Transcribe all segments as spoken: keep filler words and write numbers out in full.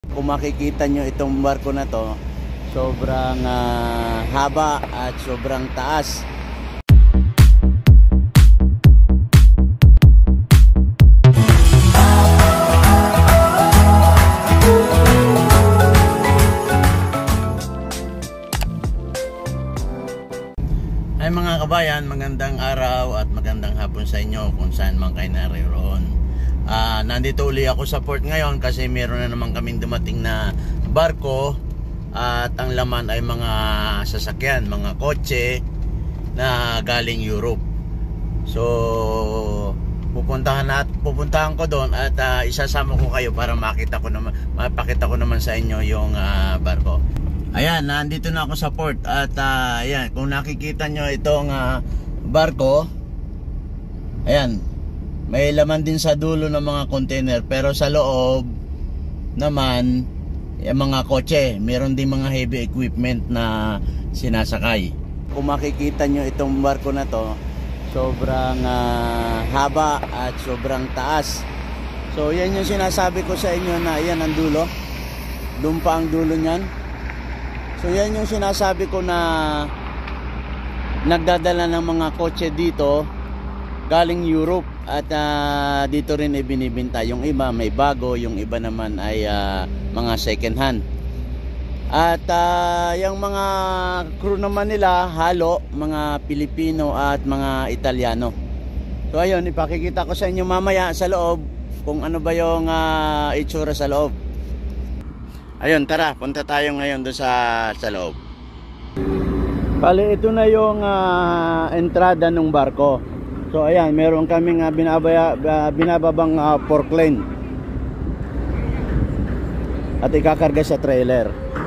Kung makikita nyo itong barko na to, sobrang uh, haba at sobrang taas. Ay mga kabayan, magandang araw at magandang hapon sa inyo kung saan man kayo naroroon. Uh, nandito uli ako sa port ngayon kasi meron na naman kaming dumating na barko at ang laman ay mga sasakyan, mga kotse na galing Europe. So pupuntahan at pupuntahan ko doon at uh, isasama ko kayo para makita ko naman, mapakita ko naman sa inyo yung uh, barko. Ayan, nandito na ako sa port at uh, ayan, kung nakikita nyo itong uh, barko, ayan, may laman din sa dulo ng mga container, pero sa loob naman yung mga kotse, meron din mga heavy equipment na sinasakay. Kung makikita nyo itong barko na to, sobrang uh, haba at sobrang taas. So yan yung sinasabi ko sa inyo na yan ang dulo, doon pa ang dulo nyan. So yan yung sinasabi ko na nagdadala ng mga kotse dito galing Europe at uh, dito rin ay binibenta. Yung iba may bago, yung iba naman ay uh, mga second hand. At uh, yung mga crew naman nila halo mga Pilipino at mga Italiano. So ayun, ipakikita ko sa inyo mamaya sa loob kung ano ba yung uh, itsura sa loob. Ayun, tara, punta tayo ngayon doon sa, sa loob. Bale, ito na yung uh, entrada ng barko. So ayan, meron kaming uh, binabaya, uh, binababang uh, fork lane at ikakarga sa trailer.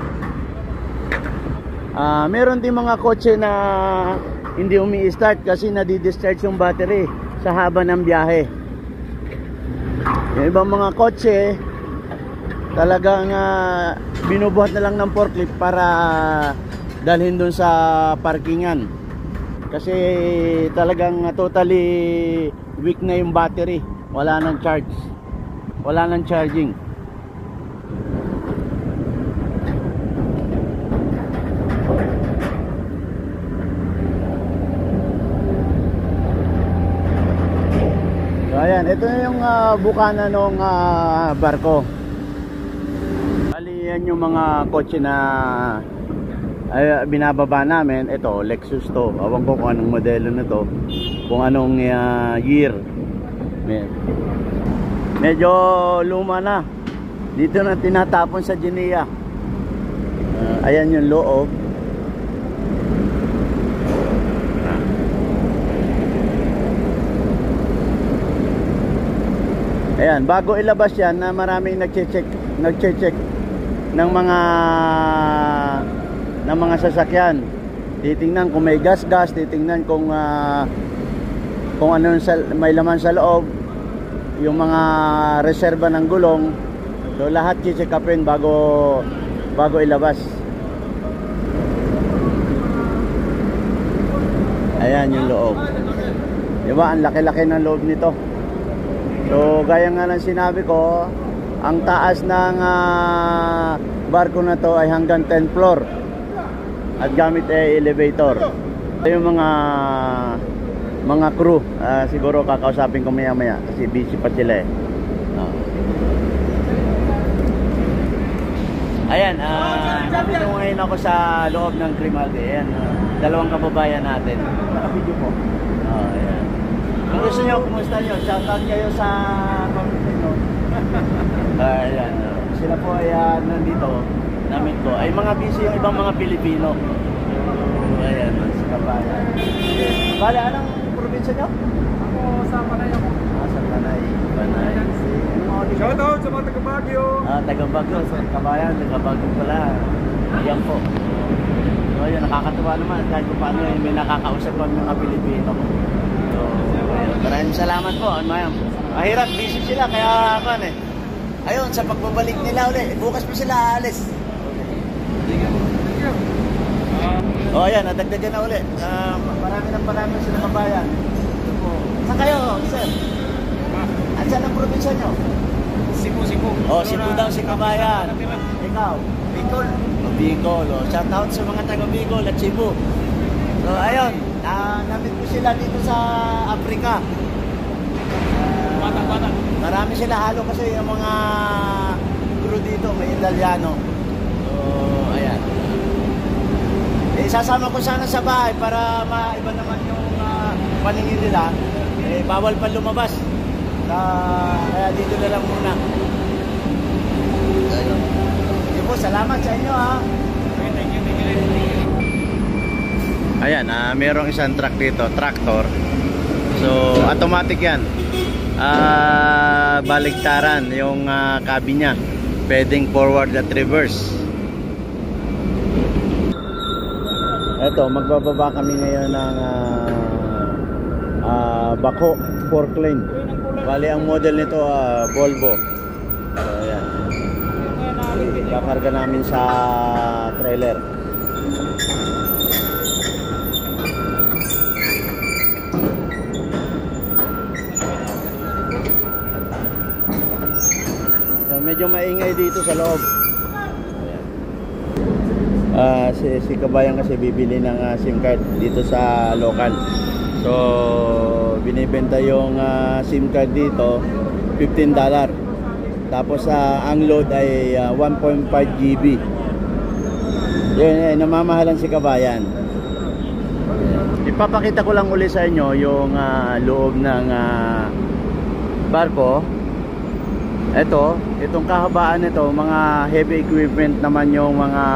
uh, Meron din mga kotse na hindi umi-start kasi nadi-discharge yung battery sa haba ng biyahe. Yung ibang mga kotse talagang uh, binubuhat na lang ng forklift para dalhin dun sa parkingan kasi talagang totally weak na yung battery, wala nang charge, wala nang charging. So ayan, ito na yung uh, bukana ng uh, barko. Bali yan yung mga kotse na ay binababa namin. Ito Lexus to, awan ko kung anong modelo na to, kung anong uh, year. Medyo luma na, dito na tinatapon sa Geneva. uh, Ayan yung loob. Ayan, bago ilabas yan na maraming nagche-check nagche-check ng mga ng mga sasakyan. Titingnan kung may gas-gas, titingnan kung uh, kung ano sa, may laman sa loob, yung mga reserba ng gulong. So lahat i-check upin bago bago ilabas. Ayan yung loob. Diba, ang laki-laki ng loob nito. So gaya nga ng sinabi ko, ang taas ng uh, barko na to ay hanggang tenth floor at gamit ay elevator. Ito yung mga mga crew, uh, siguro kakausapin ko maya maya kasi busy pa sila eh. No. Ayan, uh, nandito ngayon ako sa loob ng Grimaldi. Ayan, uh, dalawang kababayan natin. Naka-video po. Oh, ayan. Kung gusto nyo, kumusta nyo? Shoutout kayo sa comment nyo. Uh, ayan, uh, sila po ay uh, nandito, namit ko. Ay mga busy yung ibang mga Pilipino. Uh, ayan, sa kabayan. Bale, anong probinsya nyo? Ako sa Panay ako. Ah, sa Panay. Panay. Shoutout sa mga taga-Baguio. Ah, taga-Baguio. Sa kabayan, taga-Baguio pala. Ayan po. So, ayun, nakakatuwa naman. Kahit kung paano eh, may nakakausap pa mga Pilipino. So, ayun. Maraming salamat po. Mahirap, busy sila. Kaya, kan eh. Ayun, sa pagbabalik nila ulit. Bukas pa sila aalis. O, oh, ayan, nadagdagan na ulit. Uh, marami ng marami sila kabayan. Saan kayo, sir? At saan ang probinsya nyo? Cebu, Cebu. Oh, Cebu daw si Kabayan. Natira. Ikaw? Bicol. Oh, Bicol. Oh. Shout out sa mga taga Bicol at Cebu. So, ayun. Na namit ko sila dito sa Africa. Bata-bata. Marami sila halo kasi yung mga crew dito, may Italiano. So, ayan. Eh, sasama ko sana sa bahay para maiba naman yung uh, paningin nila. Eh, bawal pa lumabas. Uh, kaya dito na lang muna. Ayun. Sige po, salamat sa inyo ha. Okay, thank you, thank you, thank you. Ayan, uh, merong isang truck dito, tractor. So, automatic yan. Uh, baligtaran yung uh, cabin niya. Pwedeng forward at reverse. Eto, magbababa kami ngayon ng uh, uh, Bako fork lane. Bali, ang model nito uh, Volvo. So, ayan. Kakarga namin sa trailer. So, medyo maingay dito sa loob. Uh, si, si Kabayan kasi bibili ng uh, SIM card dito sa local. So binibenta yung uh, SIM card dito fifteen dollars. Tapos uh, ang load ay uh, one point five G B. Yun, eh, namamahalan si Kabayan. Ipapakita ko lang uli sa inyo yung uh, loob ng uh, barko. Ito, itong kahabaan nito, mga heavy equipment naman yung mga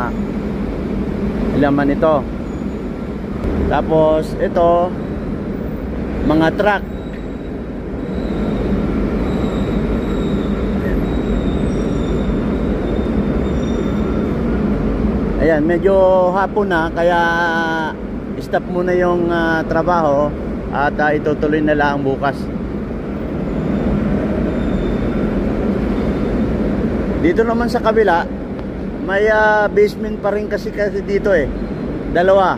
laman nito. Tapos ito, mga truck. Ayan, medyo hapon na kaya stop muna yung uh, trabaho at uh, itutuloy na lang bukas. Dito naman sa kabila, may uh, basement pa rin kasi, kasi dito eh. Dalawa.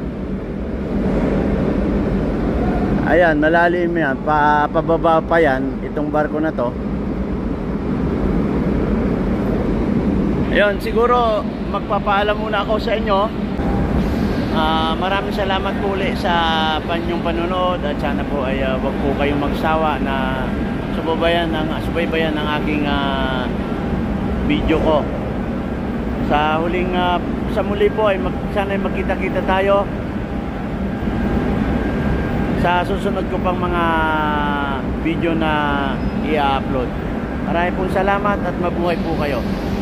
Ayan, malalim yan. Pa, pababa pa yan, itong barko na to. Ayun, siguro magpapaalam muna ako sa inyo. Uh, maraming salamat po ulit sa panyong panonood at sana po ay uh, wag po kayong magsawa na subaybayan ng, subaybayan ng aking uh, video ko. Sa huling uh, sa muli po ay mag, sana ay magkita-kita tayo sa susunod ko pang mga video na i-upload. Maraming pong salamat at mabuhay po kayo.